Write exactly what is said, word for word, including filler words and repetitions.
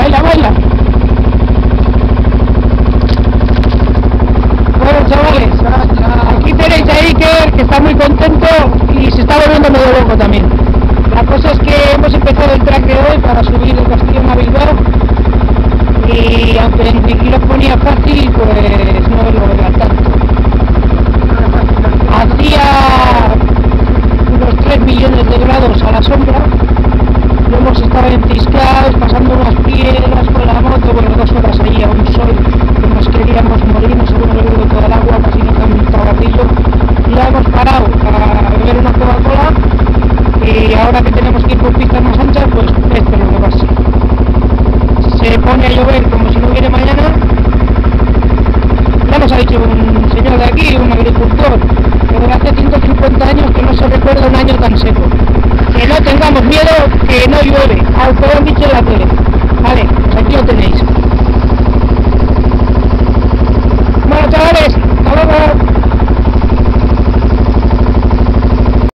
baila, baila. Bueno, chavales, aquí tenéis a Iker, que está muy contento y se está volviendo medio loco también. La cosa es que hemos empezado el track de hoy para subir el Castillo a Bilbao y aunque en Wiki lo ponía fácil, pues no lo era tanto. Hacía unos tres millones de grados a la sombra, no hemos estado enciscados, pasando unas piedras con la moto, bueno, dos horas allí a un sol que nos queríamos morir, nos hemos bebido toda el agua, casi nos han un trabajillo, y ya hemos parado para beber una Coca-Cola y ahora que tenemos que ir por pistas más anchas, pues esto es lo que pasa. Se pone a llover como si no hubiera mañana. Ya nos ha dicho un señor de aquí, un agricultor, que desde hace ciento cincuenta años que no se recuerda un año tan seco. Que no tengamos miedo, que no llueve, aunque lo han dicho en la tele.